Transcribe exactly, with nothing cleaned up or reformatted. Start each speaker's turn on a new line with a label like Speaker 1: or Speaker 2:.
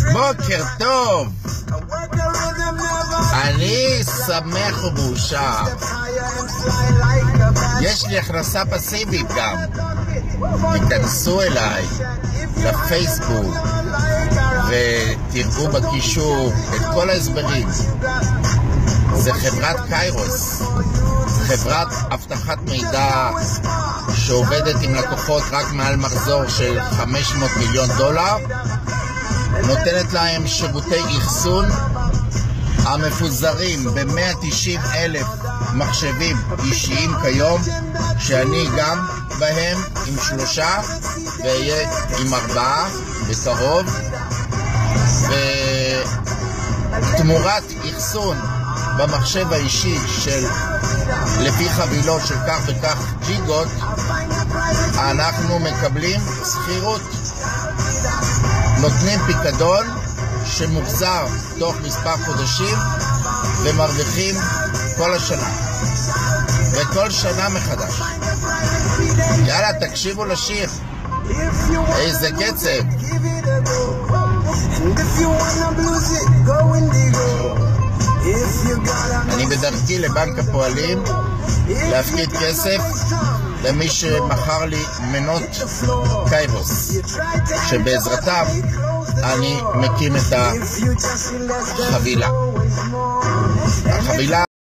Speaker 1: בוקר טוב, אני שמח ומאושר. יש לי הכנסה פסיבית גם. תיכנסו אליי לפייסבוק ותראו בקישור את כל ההסברים. זה חברת קיירוס, חברת אבטחת מידע שעובדת עם לקוחות רק מעל מחזור של חמש מאות מיליון דולר, נותנת להם שירותי אחסון המפוזרים ב-מאה ותשעים אלף מחשבים אישיים כיום, שאני גם בהם עם שלושה ואהיה עם ארבעה בקרוב, ותמורת אחסון במחשב האישי של לפי חבילות של כך וכך ג'יגות אנחנו מקבלים שכירות, נותנים פיקדון שמוחזר תוך מספר חודשים ומרוויחים כל השנה וכל שנה מחדש. יאללה, תקשיבו לשיר, איזה קצב. אני בדרכי לבנק הפועלים להפקיד כסף למי שמכר לי מנות קיירוס, שבעזרתם אני מקים את החבילה. החבילה